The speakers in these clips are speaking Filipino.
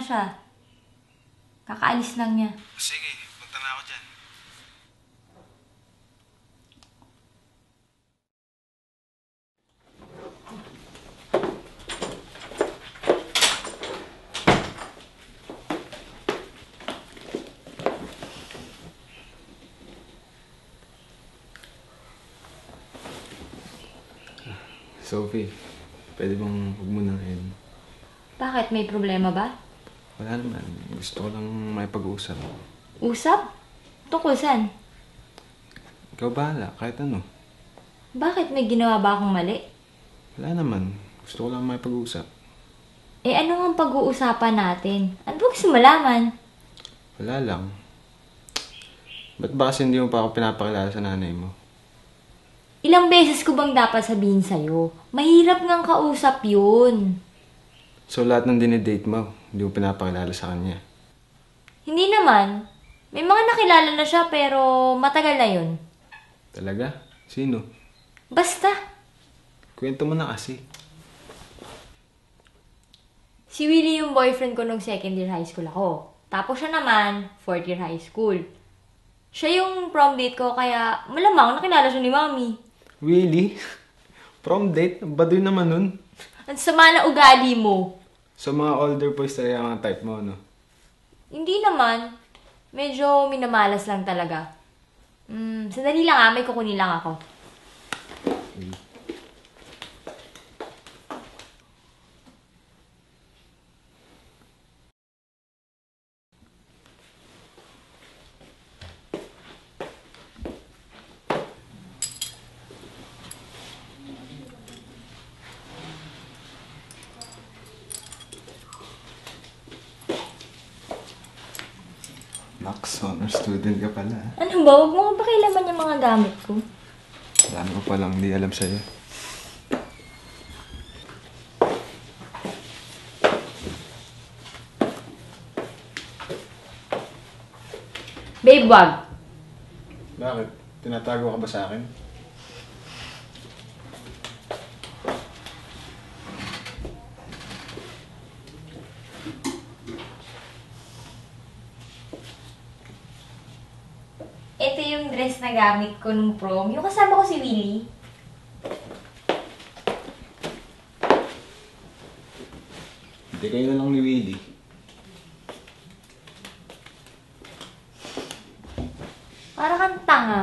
siya. Kakaalis lang niya. Sige, punta na ako dyan. Sophie, pwede bang huwag mo na ngayon? Bakit? May problema ba? Wala naman. Gusto ko lang may pag-uusap. Usap? Tungkol saan? Ikaw bahala, kahit ano. Bakit? May ginawa ba akong mali? Wala naman. Gusto ko lang may pag-uusap. Eh ano ang pag-uusapan natin? Ano ba gusto malaman? Wala lang. Ba't ba kasi hindi mo pa ako pinapakilala sa nanay mo? Ilang beses ko bang dapat sabihin sa'yo? Mahirap ngang kausap yun. So lahat ng dinidate mo, hindi mo pinapakilala sa kanya? Hindi naman. May mga nakilala na siya pero matagal na yun. Talaga? Sino? Basta. Kwento mo na kasi. Si Willy yung boyfriend ko nung second year high school ako. Tapos siya naman, fourth year high school. Siya yung prom date ko kaya malamang nakilala siya ni Mami. Willy? Prom date? Baduy naman nun. Ang sama na ugali mo. So mga older boys talaga ang type mo, no? Hindi naman. Medyo minamalas lang talaga. Sandali lang may kukunin lang ako. Max, honor student ka pala. Ano ba? Huwag mo pakialaman yung mga gamit ko. Dami ko palang hindi alam sa'yo. Babe, wag. Bakit? Tinatago ka ba sa akin? Ito yung dress na gamit ko nung prom. Yung kasama ko si Willy. Hindi kayo na lang ni Willy. Para kang tanga.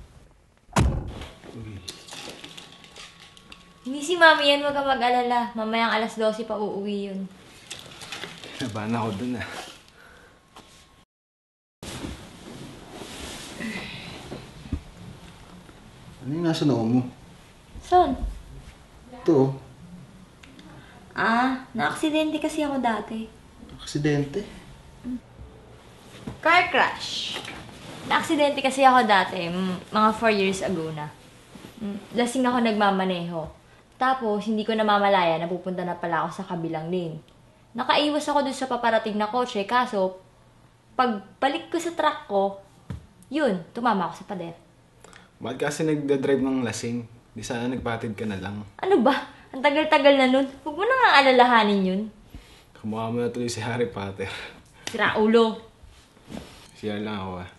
Hindi si Mami yan, wag kang mag-alala. Mamayang alas 12 pa uuwi yun. Nabahan ako dun ah. Ano yung nasa noo mo? Saan? Ito. Na-aksidente kasi ako dati. Aksidente. Car crash. Na-aksidente kasi ako dati, mga 4 years ago na. Lasing ako nagmamaneho. Tapos, hindi ko namamalaya na pupunta na pala ako sa kabilang lane. Nakaiwas ako dun sa paparating na kotse, kaso, pagbalik ko sa truck ko, yun, tumama ako sa pader. Bakit kasi nagdadrive ng lasing? Di sana nagpatid ka na lang. Ano ba? Ang tagal-tagal na nun. Huwag mo na nga alalahanin yun. Kamukha mo na tuloy si Harry Potter. Sira ulo. Siya lang ako ah.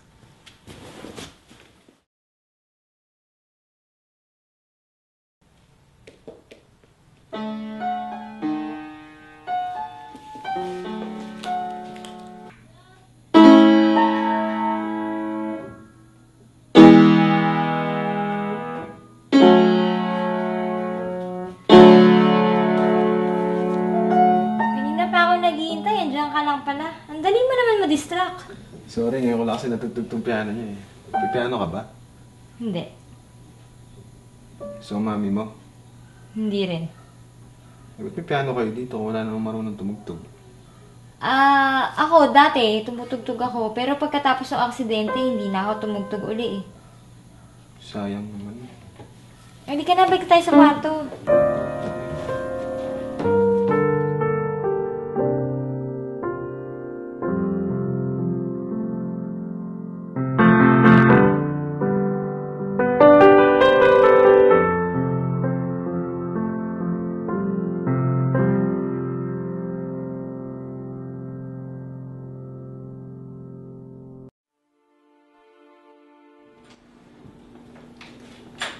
Ma-distract. Sorry, ngayon ko lang kasi natutugtog piano niya eh. May piano ka ba? Hindi. So, mami mo? Hindi rin. Ba't may piano kayo dito kung wala namang marunong tumugtog? Ako dati, tumutugtog ako. Pero pagkatapos ng aksidente, hindi na ako tumugtog uli eh. Sayang naman. Hindi ka na, balik tayo sa kwarto.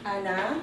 Ana?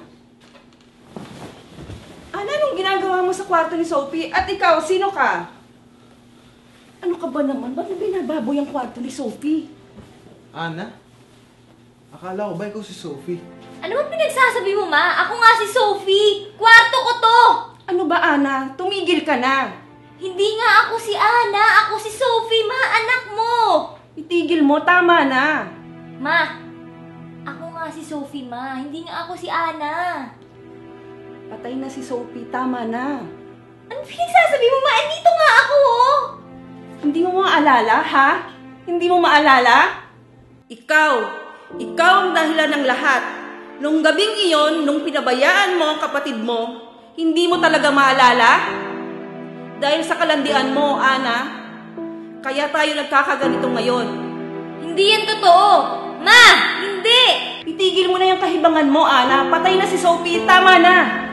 Ana, anong ginagawa mo sa kwarto ni Sophie? At ikaw, sino ka? Ano ka ba naman? Ba't mo binababoy ang kwarto ni Sophie? Ana? Akala ko ba ikaw si Sophie? Ano ba pinagsasabi mo, ma? Ako nga si Sophie! Kwarto ko to! Ano ba, Ana? Tumigil ka na. Hindi nga ako si Ana! Ako si Sophie, ma! Anak mo! Itigil mo, tama na. Ma! Ako nga si Sophie, ma. Hindi nga ako si Ana. Patay na si Sophie, tama na. Ano pinagsasabi mo, ma? Andito nga ako, oh! Hindi mo maalala, ha? Hindi mo maalala? Ikaw ang dahilan ng lahat. Nung gabing iyon, nung pinabayaan mo ang kapatid mo, hindi mo talaga maalala? Dahil sa kalandian mo, Ana, kaya tayo nagkakaganito ngayon. Hindi yan totoo! Ma! Hindi! Itigil mo na yung kahibangan mo, Ana. Patay na si Sophie, tama na.